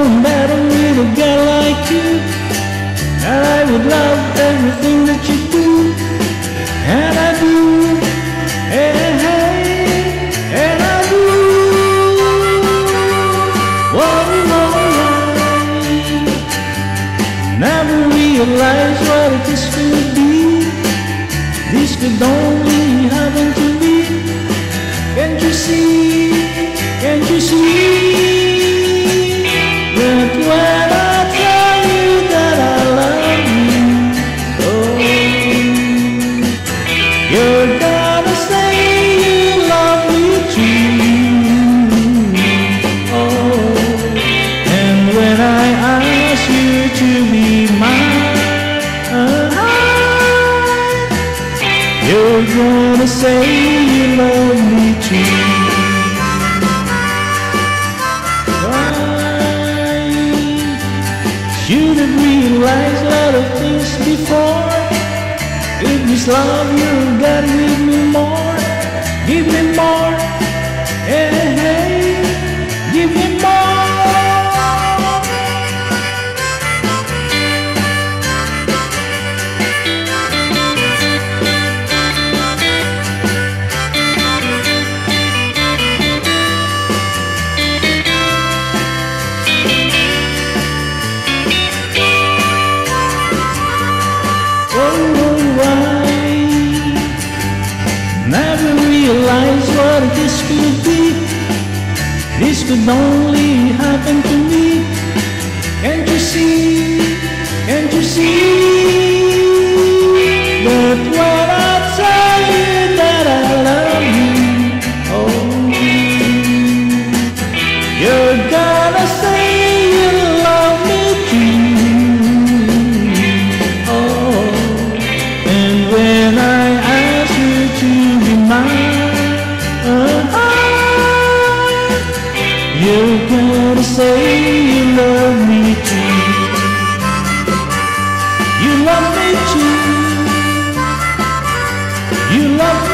known that a little girl like you, that I would love everything that you do, and I do, hey, and I do. Whoa, never realized what this could be. This could only happen to me. Can't you see? Can't you see that when I tell you that I love you, oh, you're gonna say you love me too, oh, and when I ask you to be mine, you're gonna say you love me too. Should have realized a lot of things before. If this love you gotta give me more, give me more, hey, hey, give me more. Never realized what this could be. This could only happen to me. Can't you see? Can't you see that when I tell you that I love you, oh, you're gonna say you love me too, oh, and when I ask you to be mine, you're gonna say you love me too. You love me too. You love me.